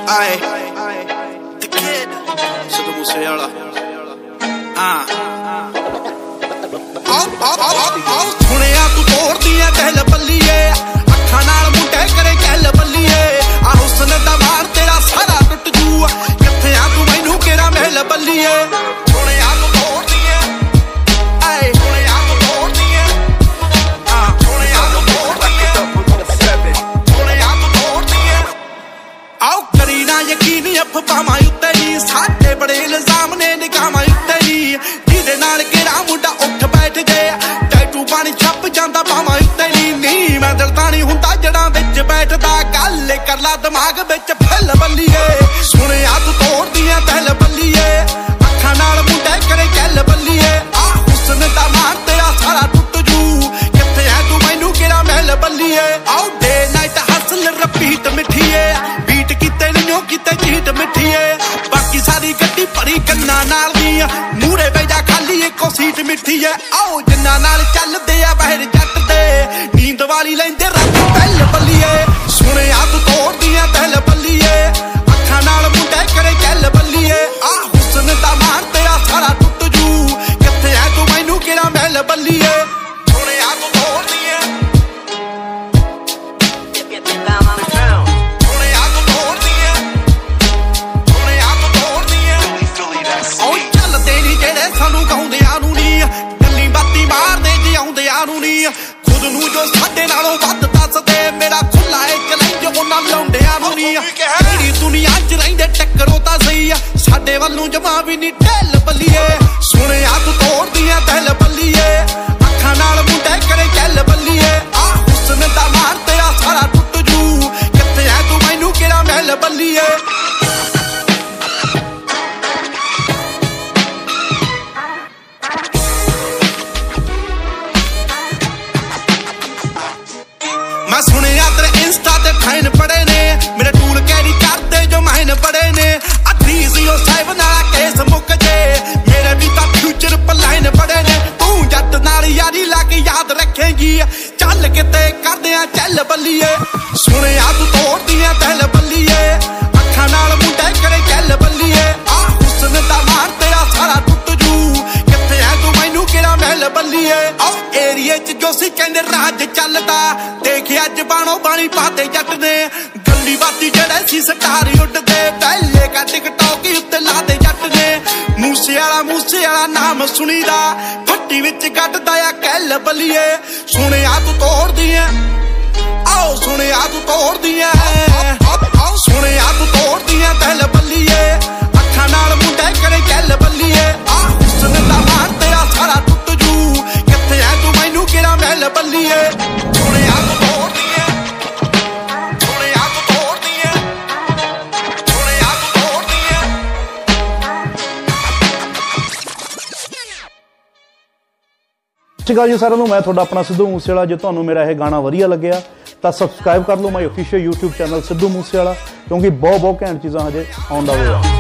Aye, the kid, sidu mosa wala. सुनिया तू तोड़ दिया कहल बल्लीए अखा नाल मुंडे करे कहल बल्लीए आ हुस्न दा मार तेरा सारा टुट जू किथे आ तू मैनू केरा महल बल्लीए सुनिया तू तोड़ दिया आए सुनिया तू तोड़ दिया सुनिया तू तोड़ दिया सुनिया तू तोड़ दिया आओ करी ना यकीन अफवाहां उत्ते नी साडे बड़े इल्जाम ने निगाहां उत्ते नी जिहदे नाल केरा मुंडा उठ बैठ गया टैटू पानी छप जांदा बावां उत्ते नी मैं दिल तां नहीं हुंदा जड़ां विच बैठदा गल कर ला दिमाग विच फैल बल्लीए सुनिया तू तोड़ दियां तहल बल्लीए अखां नाल मुंडे करे गल बल्लीए आ हुस्न दा मान तेरा सारा टुट जू किथे है तू मैनू केरा महल बल्लीए आओ डे नाइट हसल रिपीट मिठीए बीट किते नहीं किते चीट मिठीए बाकी सारी गड्डी भरी गन्ना नाल दी मूरे बेजा खाली एको सीट मिठी है आओ जिन्ना नाल चलदे आ बहर जट दे नींद वाली लैंदे रात पहल बल्लीए सुनिया तू तोड़ दियां तहल बल्लीए अखां नाल मुंडे करे गल बल्लीए आ हुस्न दा मान तेरा सारा टुट जू किथे है तू मैनू केरा महल बल्लीए सुनिया तू तोड़ दियां सुनिया तू तोड़ दियां सुनिया तू तोड़ दियां ओ चलदे नी जेड़े सानू गाउंदियां नू नी गल्ली बाती मारदे जे आउंदियां नू नी खुद नू जो साडे नालों वध दसदे मेरा खुला है चैलेंज उन्हां लौंडियां नू नी जेड़ी दुनिया च रहिंदे टक्करो तां सही साडे वल्लों जमा भी नी ढिल बल्लीए सुनिया तू तोड़ दियां तहल बल्लीए अखां नाल मुंडे करे गल बल्लीए आ हुस्न दा मान तेरा सारा टुट जू किथे है तू मैनू केरा महल बल्लीए मैं सुनिया तेरे इंस्टा ते फैन पड़े ने मेरे टूल कैरी करते जो माइन पड़े ने 307 नाला केस मुक जे मेरे भी तां फ्यूचर प्लान पड़े ने तू जट नाल यारी लाके याद रखेगी चल किते करदे आ चल बल्लीए सुनिया तू तोड़ दियां तहल बल्लीए अखां नाल मुंडे करे गल बल्लीए आ हुस्न दा मान तेरा सारा टुट जू किथे है तू मैनू केरा महल बल्लीए आ एरिया च जोसी कहंदे राज चलदा देख अज बाणो बाणी पाते जट ने गल्ली बाती जड़े सी स्टार उठदे पहले का टिकटॉक उत्ते लाते जट ने मूसे वाला नाम सुनीदा फट्टी विच कटदा आ कहल बल्लीए सुनिया तू तोड़ दियां आओ सुनिया तू तोड़ दियां आओ सुनिया तू तोड़ दियां तहल बल्लीए अखां नाल मुंडे करे गल बल्लीए आ हुस्न दा मान तेरा सारा टुट जू किथे है तू मैनू केरा महल बल्लीए सुनिया तू तोड़ दियां सुनिया तू तोड़ दियां सुनिया तू तोड़ दियां ਸਤਿ ਸ਼੍ਰੀ ਅਕਾਲ ਜੀ ਸਾਰਿਆਂ ਨੂੰ ਮੈਂ ਤੁਹਾਡਾ ਆਪਣਾ ਸਿੱਧੂ ਮੂਸੇ ਵਾਲਾ ਜੇ ਤੁਹਾਨੂੰ ਮੇਰਾ ਇਹ ਗਾਣਾ ਵਧੀਆ ਲੱਗਿਆ ਤਾਂ ਸਬਸਕ੍ਰਾਈਬ ਕਰ ਲਓ my official YouTube channel Sidhu Moose Wala ਕਿਉਂਕਿ ਬਹੁਤ ਘੈਂਟ ਚੀਜ਼ਾਂ ਹਜੇ ਆਉਣ ਦਾ ਹੋਇਆ